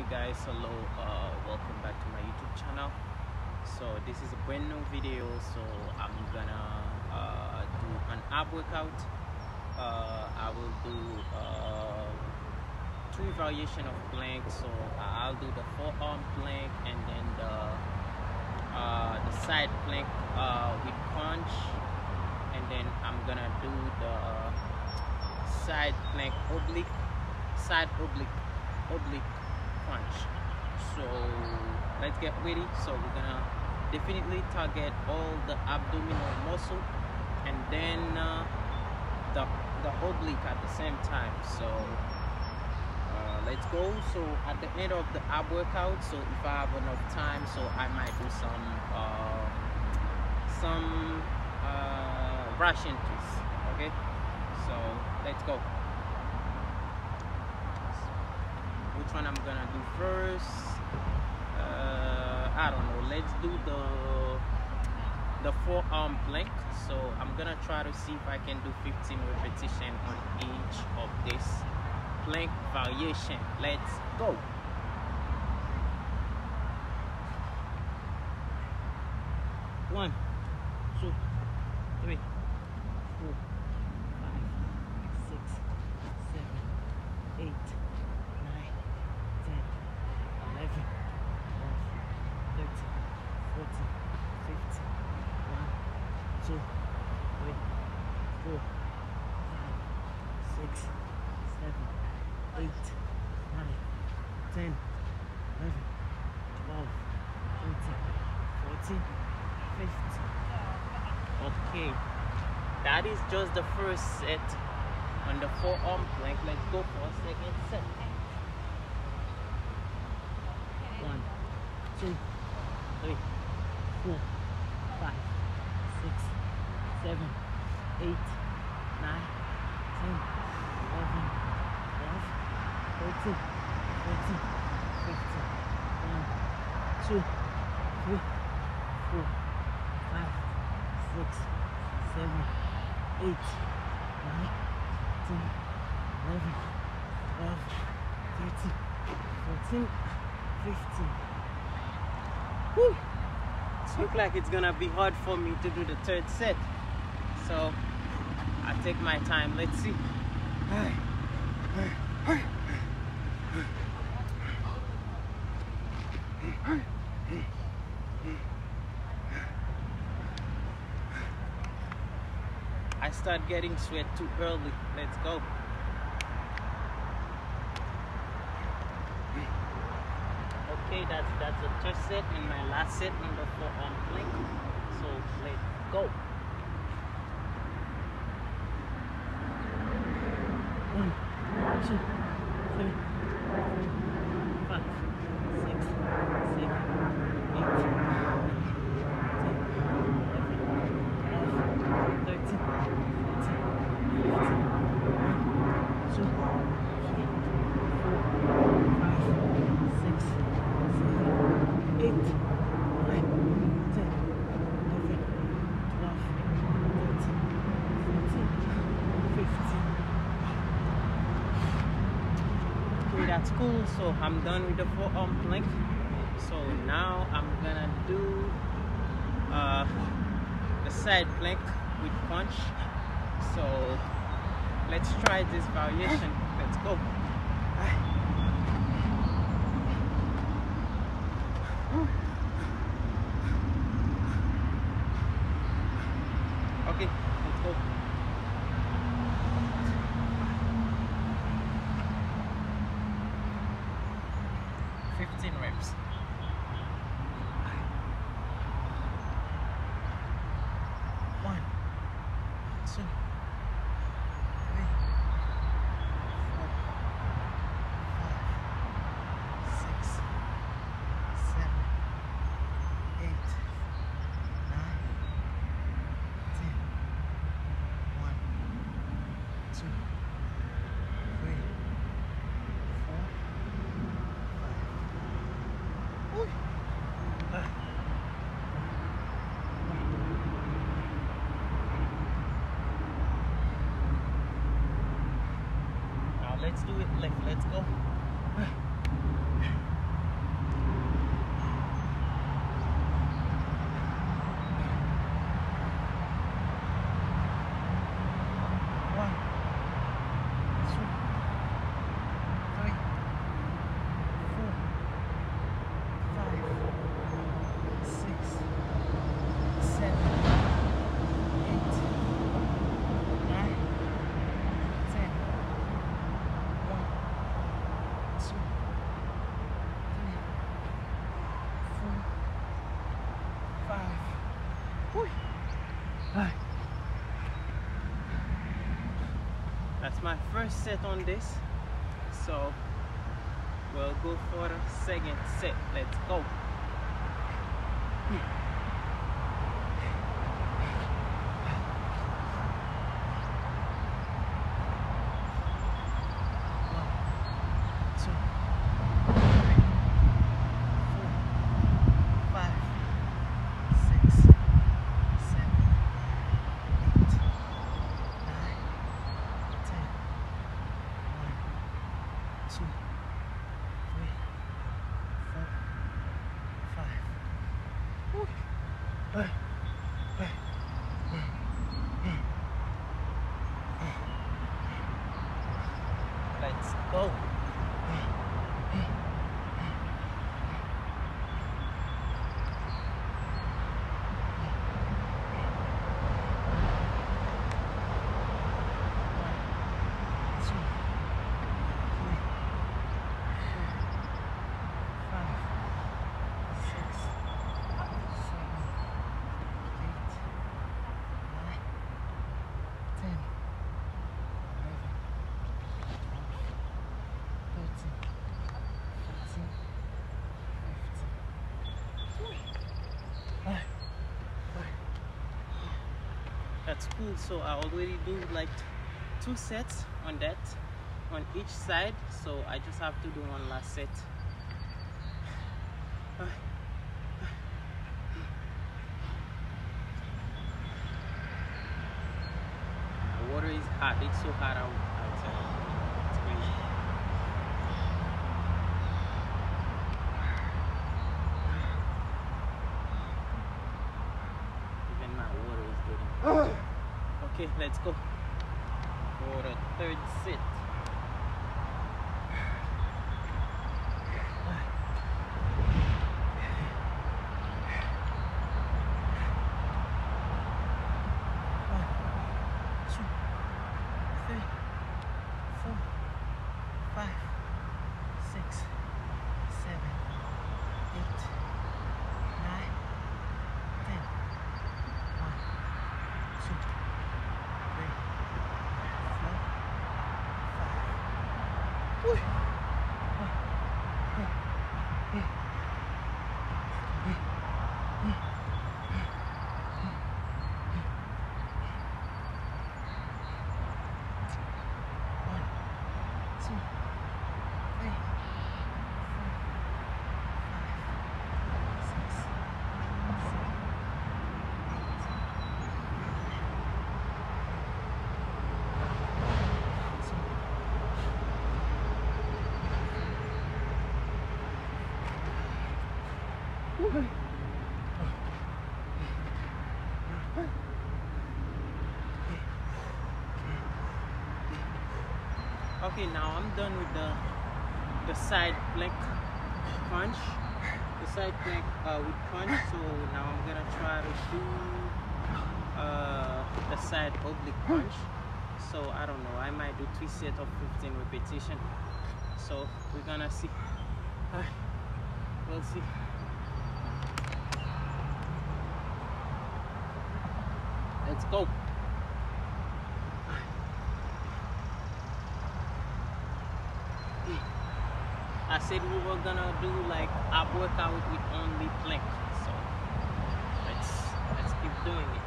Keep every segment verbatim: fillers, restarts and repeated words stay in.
guys, hello, uh, welcome back to my YouTube channel. So this is a brand new video. So I'm gonna uh, do an ab workout. uh, I will do uh, three variation of plank. So I'll do the forearm plank and then the, uh, the side plank uh, with crunch, and then I'm gonna do the side plank oblique, side oblique, oblique crunch. So let's get ready. So we're gonna definitely target all the abdominal muscle and then uh, the the oblique at the same time. So uh, let's go. So at the end of the ab workout, so if I have enough time, so I might do some uh, some uh, Russian twist. Okay, so let's go. Which one I'm gonna do first? Uh, I don't know. Let's do the the forearm plank. So I'm gonna try to see if I can do fifteen repetition on each of this plank variation. Let's go. One, two, three, four, five, six, seven, eight, nine, ten, eleven, twelve, thirteen, fourteen, fifteen, one, two, three, four, five, six, seven, eight, nine, ten, eleven, twelve, thirteen, fourteen, fifteen. Okay, that is just the first set on the forearm plank. Let's go for a second set. One, two, three, four, five, six, seven, eight, nine, ten, eleven, twelve, thirteen, fourteen, fifteen. One, two, three, four, five, six, seven, eight, nine, ten, eleven, twelve, thirteen, fourteen, fifteen. Woo! It looks like it's gonna be hard for me to do the third set, so I take my time. Let's see. I start getting sweat too early. Let's go. Okay, that's that's the third set and my last set on the forearm plank. So let's go. One, two, three, four, five, six, seven, eight, nine, ten, eleven, twelve, thirteen, fourteen, fifteen. One, two, three, four, five, six, seven, eight, nine, ten, eleven, twelve, thirteen, fourteen, fifteen. Okay, that's cool. So I'm done with the forearm plank. So now I'm gonna do uh, the side plank with punch. So let's try this variation. Let's go. Okay, let's go. fifteen reps. One, two, three, four, five, six, seven, eight, nine, ten. One, two, three, four, five. Ooh. Ah. Now let's do it left. Let's go. it's my first set on this, so we'll go for the second set. Let's go. Let's go. That's cool. So I already do like two sets on that, on each side, so I just have to do one last set. The water is hot. It's so hot out outside. It's crazy. Even my water is getting. Okay, let's go for the third set. Okay, now I'm done with the the side plank punch, the side plank uh, with punch. So now I'm gonna try to do uh, the side oblique punch. So I don't know, I might do three sets of fifteen repetition. So we're gonna see. Uh, we'll see. Let's go. I said we were gonna do like ab workout with only plank, so let's let's keep doing it.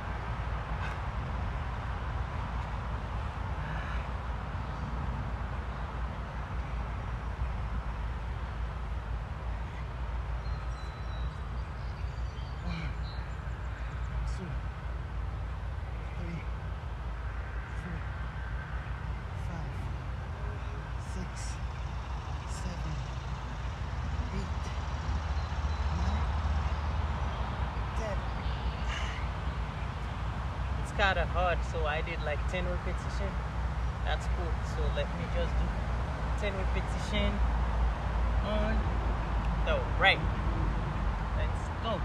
Kind of hard, so I did like ten repetition. That's cool. So let me just do ten repetition on the right. Let's go.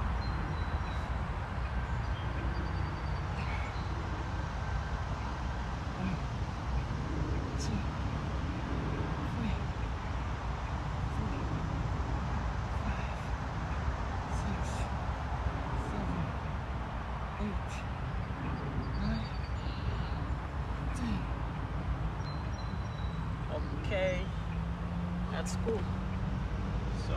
That's cool. So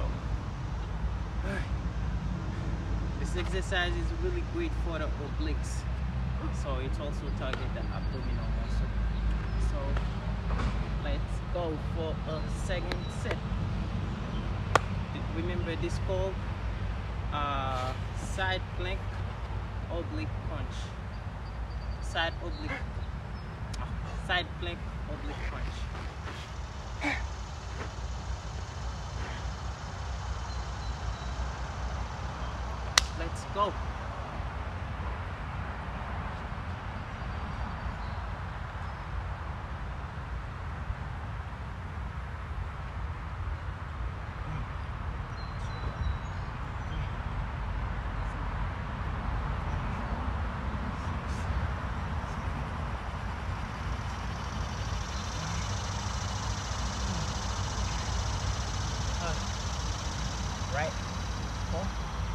this exercise is really great for the obliques, so it also targets the abdominal muscle. So let's go for a second set. Remember, this called uh, side plank oblique punch. Side oblique, side plank oblique punch. Let's go. Right. Four.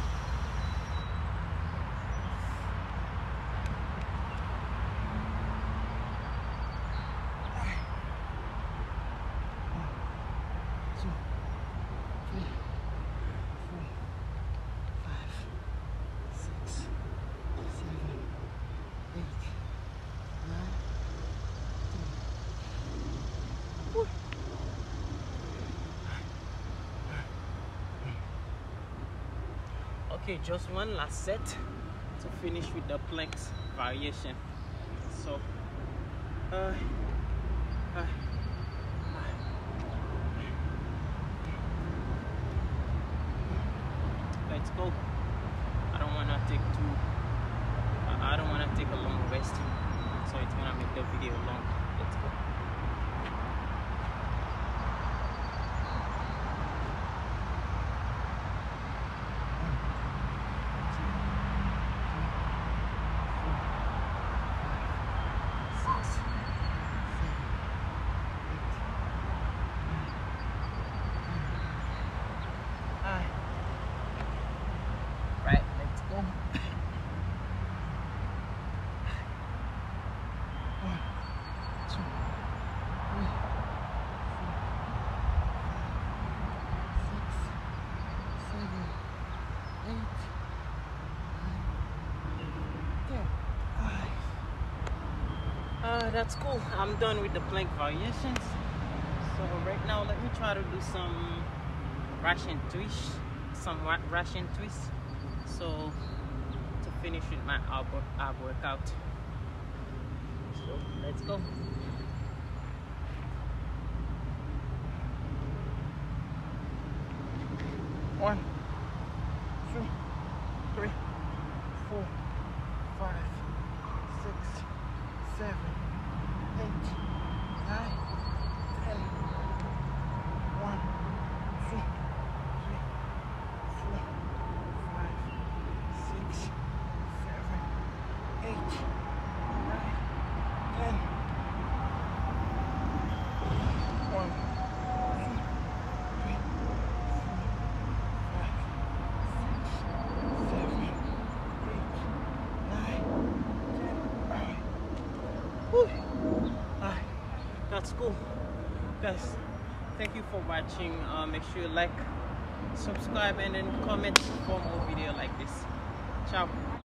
Two, three, four, five, six, seven, eight, nine, ten. Woo. Okay, just one last set to finish with the planks variation. So, uh, uh, let's go. I don't wanna take too. I don't wanna take a long rest, so it's gonna make the video long. Let's go. Right, let's go. One, two, three, four, five, six, seven, eight, nine, ten. Uh, that's cool. I'm done with the plank variations. So right now, let me try to do some Russian twist, some Russian twist. So to finish with my ab, ab workout. So let's go. One, two, three, four, five, six, seven, eight, nine, ten. One, two, three, four, five, six, seven, eight, nine, ten. One, two, three, four, five, six, seven, eight, nine, ten. Alright. Woo. Alright. That's cool. Guys, thank you for watching. Uh, make sure you like, subscribe, and then comment for more video like this. Ciao.